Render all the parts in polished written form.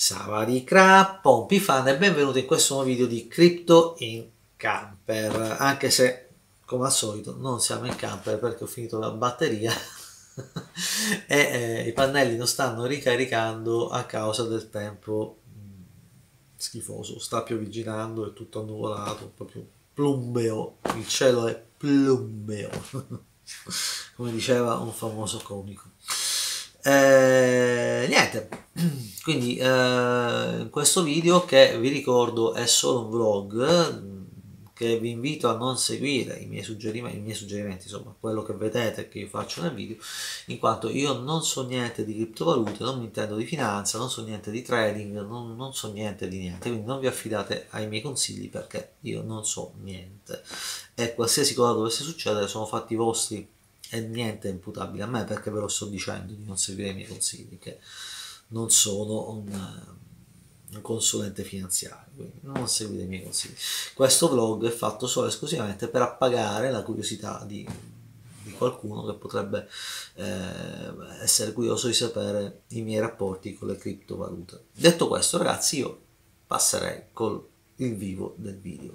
Sawadee Pompi fan e benvenuti in questo nuovo video di Crypto in Camper, anche se come al solito non siamo in camper perché ho finito la batteria e i pannelli non stanno ricaricando a causa del tempo schifoso, sta piovigginando, è tutto annuvolato, proprio plumbeo, il cielo è plumbeo come diceva un famoso comico. Niente, quindi in questo video, che vi ricordo è solo un vlog, che vi invito a non seguire i miei suggerimenti, insomma quello che vedete che io faccio nel video, in quanto io non so niente di criptovalute, non mi intendo di finanza, non so niente di trading, non so niente di niente, quindi non vi affidate ai miei consigli perché io non so niente e qualsiasi cosa dovesse succedere sono fatti vostri e niente è imputabile a me, perché ve lo sto dicendo di non seguire i miei consigli, che non sono un consulente finanziario, quindi non seguite i miei consigli. Questo vlog è fatto solo e esclusivamente per appagare la curiosità di qualcuno che potrebbe essere curioso di sapere i miei rapporti con le criptovalute. Detto questo, ragazzi, io passerei col il vivo del video.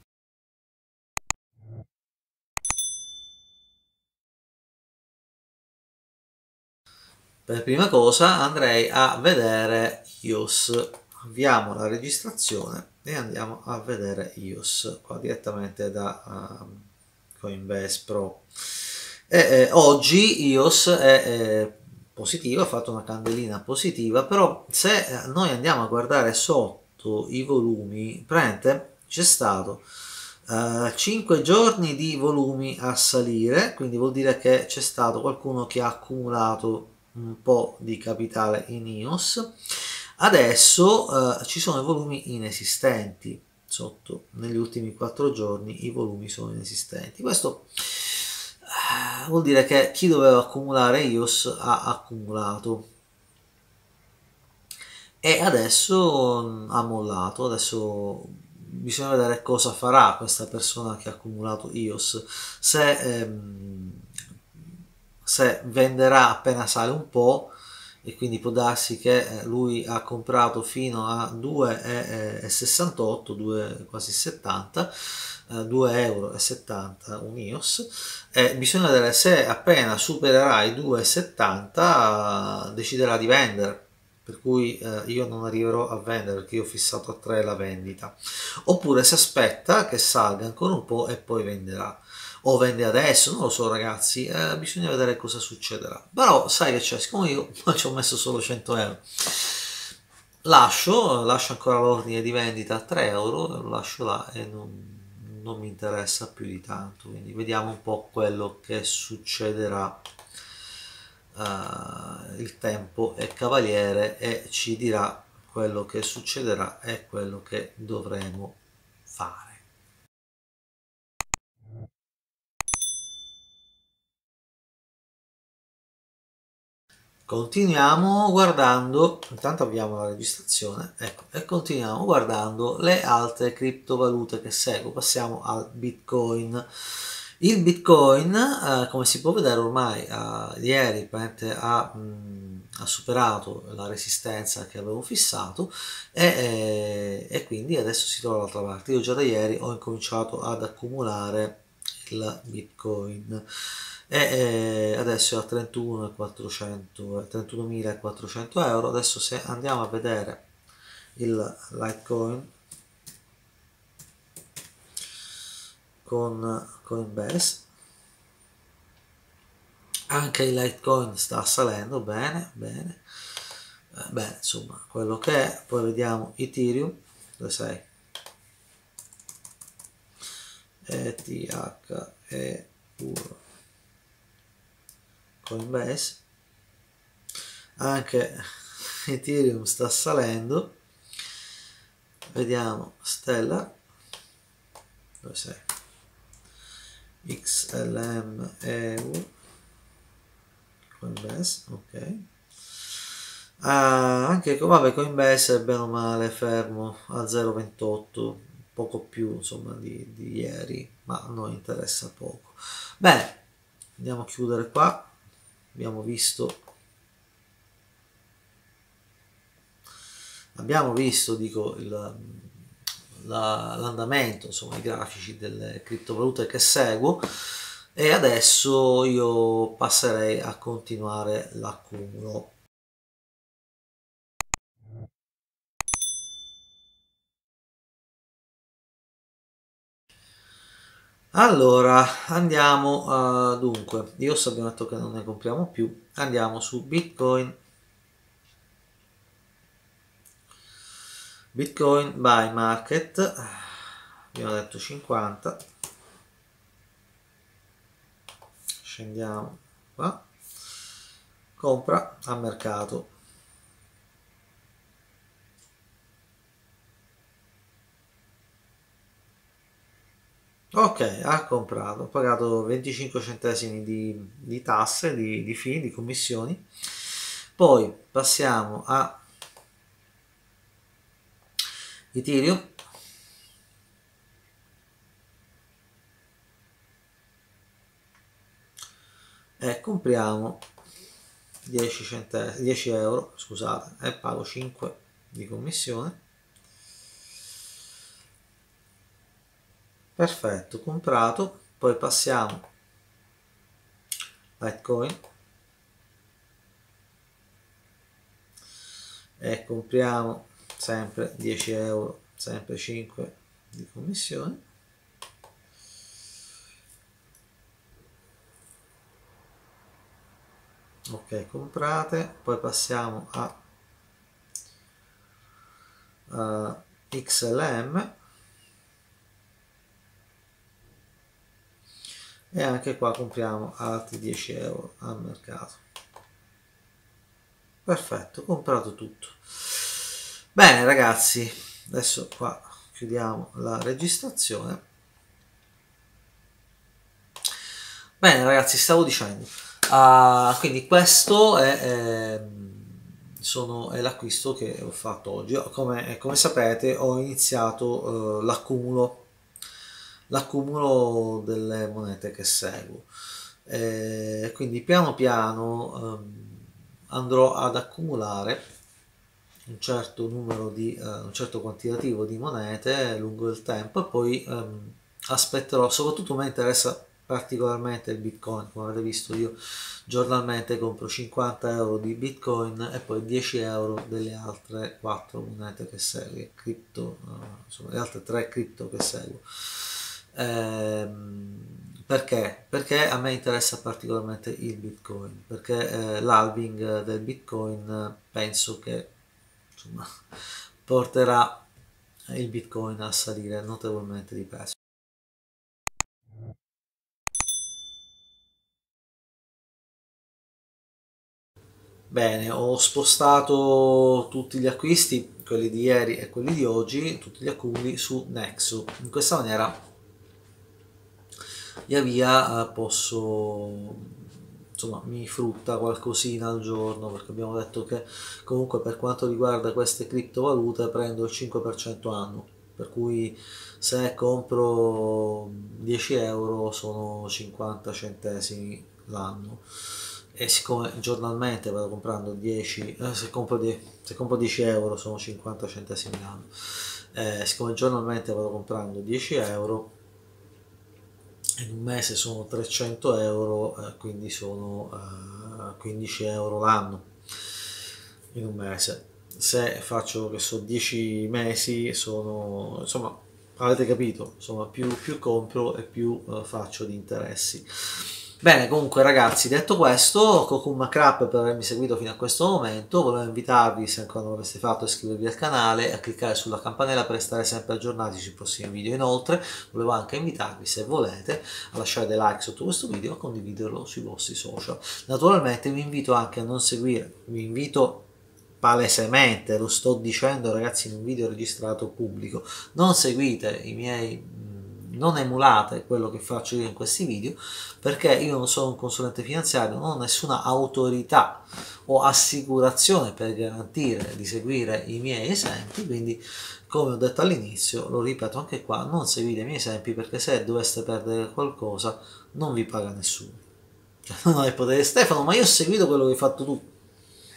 Per prima cosa andrei a vedere iOS, avviamo la registrazione e andiamo a vedere iOS qua direttamente da Coinbase Pro. Oggi iOS è positiva, ha fatto una candelina positiva, però se noi andiamo a guardare sotto i volumi, praticamente c'è stato 5 giorni di volumi a salire, quindi vuol dire che c'è stato qualcuno che ha accumulato un po' di capitale in iOS. Adesso ci sono i volumi inesistenti sotto, negli ultimi 4 giorni i volumi sono inesistenti. Questo vuol dire che chi doveva accumulare iOS ha accumulato e adesso ha mollato. Adesso bisogna vedere cosa farà questa persona che ha accumulato iOS, se venderà appena sale un po', e quindi può darsi che lui ha comprato fino a 2,68, 2 quasi 70, 2,70 € un iOS, e bisogna vedere se appena supererà i 2,70 deciderà di vendere, per cui io non arriverò a vendere perché io ho fissato a 3 la vendita, oppure si aspetta che salga ancora un po' e poi venderà, o vende adesso, non lo so ragazzi, bisogna vedere cosa succederà. Però sai che c'è, siccome io ci ho messo solo 100 euro, lascio ancora l'ordine di vendita a 3 euro, lo lascio là e non mi interessa più di tanto, quindi vediamo un po' quello che succederà. Il tempo è cavaliere e ci dirà quello che succederà e quello che dovremo fare. Continuiamo guardando, intanto avviamo la registrazione, ecco, e continuiamo guardando le altre criptovalute che seguo. Passiamo al Bitcoin. Il Bitcoin, come si può vedere ormai, ieri ha superato la resistenza che avevo fissato e quindi adesso si trova dall'altra parte. Io già da ieri ho incominciato ad accumulare il Bitcoin e adesso è a 31.400 euro. Adesso se andiamo a vedere il Litecoin con Coinbase, anche il Litecoin sta salendo bene, bene, bene, insomma quello che è. Poi vediamo Ethereum, dove sei? ETHEU Coinbase, anche Ethereum sta salendo. Vediamo Stellar, dove sei? XLM EU Coinbase, ok. Anche vabbè, Coinbase è bene o male fermo a 0,28, poco più insomma di ieri, ma a noi interessa poco. Bene, andiamo a chiudere qua. Abbiamo visto abbiamo visto, dico, l'andamento, insomma, i grafici delle criptovalute che seguo, e adesso io passerei a continuare l'accumulo. Allora, andiamo dunque, io abbiamo detto che non ne compriamo più, andiamo su Bitcoin, Bitcoin buy market, abbiamo detto 50, scendiamo qua, compra a mercato. Ok, ha comprato, ha pagato 25 centesimi di tasse, di fee, di commissioni. Poi passiamo a Ethereum. E compriamo 10 centesimi, 10 euro, scusate, e pago 5 di commissione. Perfetto, comprato. Poi passiamo Litecoin e compriamo sempre 10 euro, sempre 5 di commissione. Ok, comprate. Poi passiamo a XLM e anche qua compriamo altri 10 euro al mercato. Perfetto, comprato tutto. Bene ragazzi, adesso qua chiudiamo la registrazione. Bene ragazzi, stavo dicendo, quindi questo è l'acquisto che ho fatto oggi. Come sapete ho iniziato l'accumulo delle monete che seguo, quindi piano piano andrò ad accumulare un certo numero un certo quantitativo di monete lungo il tempo, e poi aspetterò. Soprattutto mi interessa particolarmente il Bitcoin. Come avete visto, io giornalmente compro 50 euro di Bitcoin e poi 10 euro delle altre 4 monete che seguo, insomma le altre 3 cripto che seguo. Perché? Perché a me interessa particolarmente il Bitcoin, perché l'halving del Bitcoin penso che, insomma, porterà il Bitcoin a salire notevolmente di prezzo. Bene, ho spostato tutti gli acquisti, quelli di ieri e quelli di oggi, tutti gli accumuli su Nexo. In questa maniera via via posso, insomma, mi frutta qualcosina al giorno, perché abbiamo detto che comunque per quanto riguarda queste criptovalute prendo il 5% anno, per cui se compro 10 euro sono 50 centesimi l'anno, e siccome giornalmente vado comprando 10, se compro 10 euro sono 50 centesimi l'anno, siccome giornalmente vado comprando 10 euro, in un mese sono 300 euro, quindi sono 15 euro l'anno in un mese. Se faccio, che so, 10 mesi, sono, insomma, avete capito, insomma, più compro e più faccio di interessi. Bene, comunque ragazzi, detto questo, Kokuma Crap per avermi seguito fino a questo momento, volevo invitarvi, se ancora non l'aveste fatto, a iscrivervi al canale e a cliccare sulla campanella per restare sempre aggiornati sui prossimi video. Inoltre, volevo anche invitarvi, se volete, a lasciare dei like sotto questo video e a condividerlo sui vostri social. Naturalmente vi invito anche a non seguire, vi invito palesemente, lo sto dicendo ragazzi in un video registrato pubblico, non seguite i miei, non emulate quello che faccio io in questi video, perché io non sono un consulente finanziario, non ho nessuna autorità o assicurazione per garantire di seguire i miei esempi, quindi come ho detto all'inizio, lo ripeto anche qua, non seguite i miei esempi, perché se doveste perdere qualcosa non vi paga nessuno. Cioè, non è potere Stefano, ma io ho seguito quello che hai fatto tu.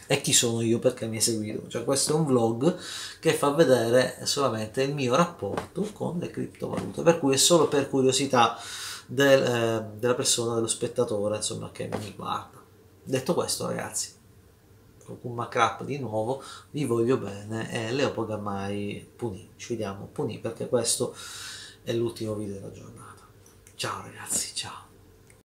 E chi sono io perché mi hai seguito? Cioè questo è un vlog che fa vedere solamente il mio rapporto con le criptovalute, per cui è solo per curiosità della persona, dello spettatore, insomma, che mi guarda. Detto questo, ragazzi, con un crap di nuovo, vi voglio bene e Leo Pogamai punì, ci vediamo punì perché questo è l'ultimo video della giornata. Ciao ragazzi, ciao.